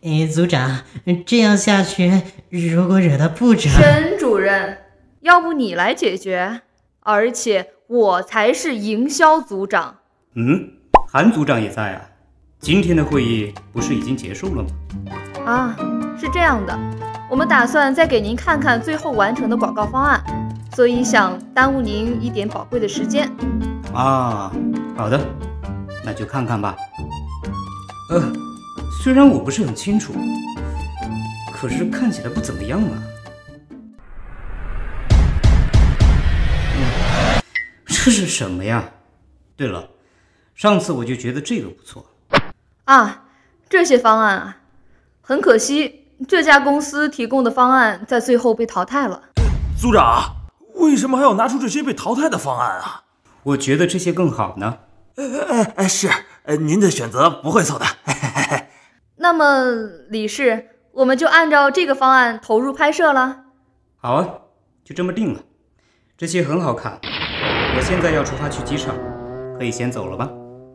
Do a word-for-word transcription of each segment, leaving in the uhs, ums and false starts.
哎，组长，这样下去，如果惹到部长…… 沈主任，要不你来解决？而且我才是营销组长。 嗯，韩组长也在啊。今天的会议不是已经结束了吗？ 啊，是这样的，我们打算再给您看看最后完成的广告方案，所以想耽误您一点宝贵的时间。 啊，好的，那就看看吧。呃。虽然我不是很清楚，可是看起来不怎么样啊。嗯，这是什么呀？对了，上次我就觉得这个不错。 啊，这些方案啊，很可惜，这家公司提供的方案在最后被淘汰了。 组长，为什么还要拿出这些被淘汰的方案啊？ 我觉得这些更好呢。 呃呃是，呃您的选择不会错的。 那么，理事，我们就按照这个方案投入拍摄了。 好啊，就这么定了。这些很好看。我现在要出发去机场，可以先走了吧？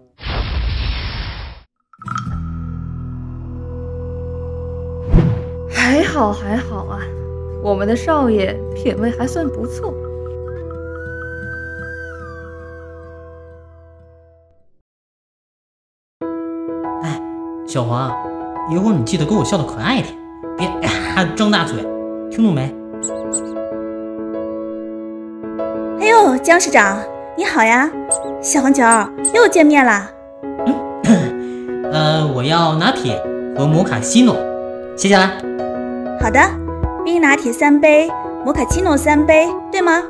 还好还好啊，我们的少爷品味还算不错。 哎，小黄，一会儿你记得给我笑得可爱一点，别还张大嘴，听懂没？ 哎呦，姜市长你好呀，小黄球又见面啦。 嗯，呃，我要拿铁和摩卡西诺，写下来。 好的，冰拿铁三杯，摩卡奇诺三杯，对吗？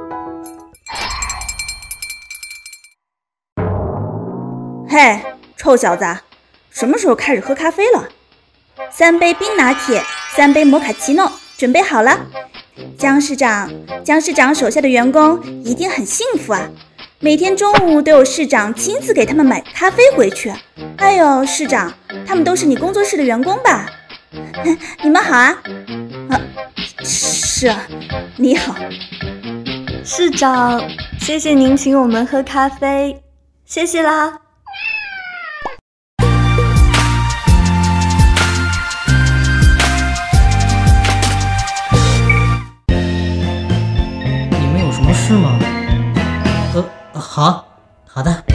嘿，臭小子，什么时候开始喝咖啡了？三杯冰拿铁，三杯摩卡奇诺，准备好了。姜市长，姜市长手下的员工一定很幸福啊，每天中午都有市长亲自给他们买咖啡回去。哎呦，市长，他们都是你工作室的员工吧？你们好啊。啊，是啊，你好。 市长，谢谢您请我们喝咖啡，谢谢啦。 你们有什么事吗？呃，好，好的。